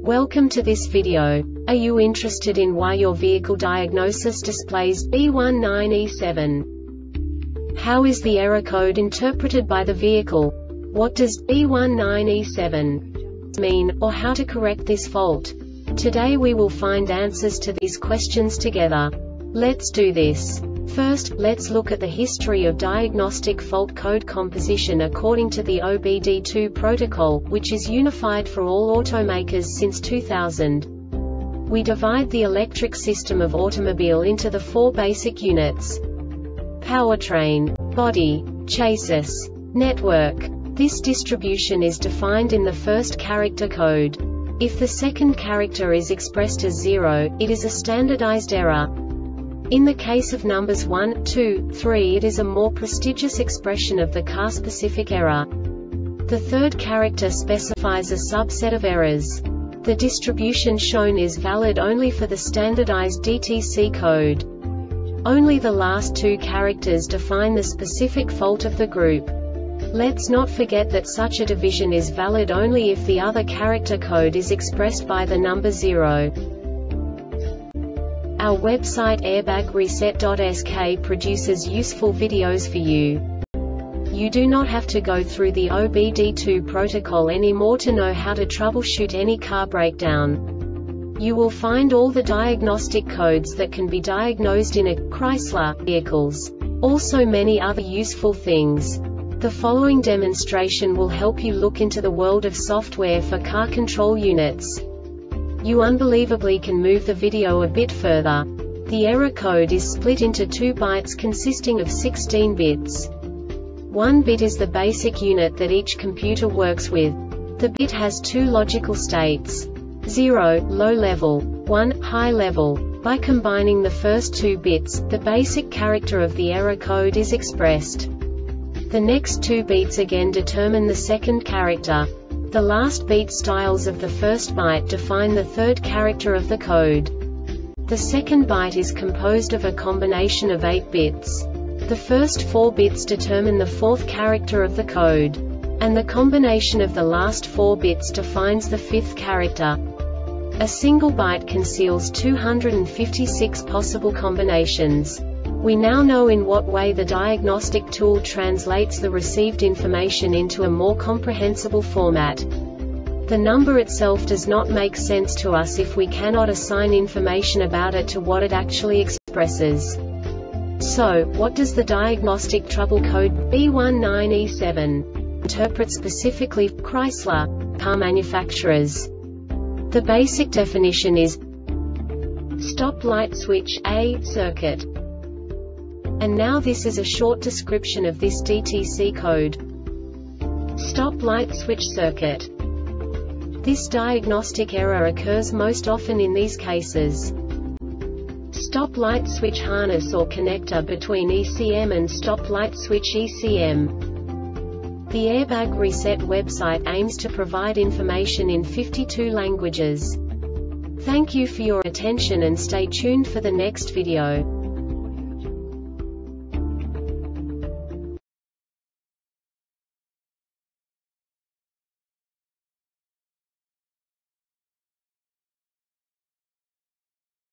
Welcome to this video. Are you interested in why your vehicle diagnosis displays B19E7? How is the error code interpreted by the vehicle? What does B19E7 mean, or how to correct this fault? Today we will find answers to these questions together. Let's do this. First, let's look at the history of diagnostic fault code composition according to the OBD2 protocol, which is unified for all automakers since 2000. We divide the electric system of automobile into the four basic units: powertrain, body, chassis, network. This distribution is defined in the first character code. If the second character is expressed as 0, it is a standardized error. In the case of numbers 1, 2, 3, it is a more prestigious expression of the car-specific error. The third character specifies a subset of errors. The distribution shown is valid only for the standardized DTC code. Only the last two characters define the specific fault of the group. Let's not forget that such a division is valid only if the other character code is expressed by the number 0. Our website airbagreset.sk produces useful videos for you. You do not have to go through the OBD2 protocol anymore to know how to troubleshoot any car breakdown. You will find all the diagnostic codes that can be diagnosed in a Chrysler vehicles. Also many other useful things. The following demonstration will help you look into the world of software for car control units. You unbelievably can move the video a bit further. The error code is split into 2 bytes consisting of 16 bits. 1 bit is the basic unit that each computer works with. The bit has 2 logical states: 0, low level, 1, high level. By combining the first 2 bits, the basic character of the error code is expressed. The next 2 bits again determine the second character. The last beat styles of the first byte define the third character of the code. The second byte is composed of a combination of 8 bits. The first 4 bits determine the fourth character of the code. And the combination of the last 4 bits defines the fifth character. A single byte conceals 256 possible combinations. We now know in what way the diagnostic tool translates the received information into a more comprehensible format. The number itself does not make sense to us if we cannot assign information about it to what it actually expresses. So, what does the diagnostic trouble code B19E7 interpret specifically for Chrysler car manufacturers? The basic definition is stop light switch A circuit. And now this is a short description of this DTC code. Stop light switch circuit. This diagnostic error occurs most often in these cases: stop light switch harness or connector between ECM and stop light switch ECM. The Airbag Reset website aims to provide information in 52 languages. Thank you for your attention and stay tuned for the next video.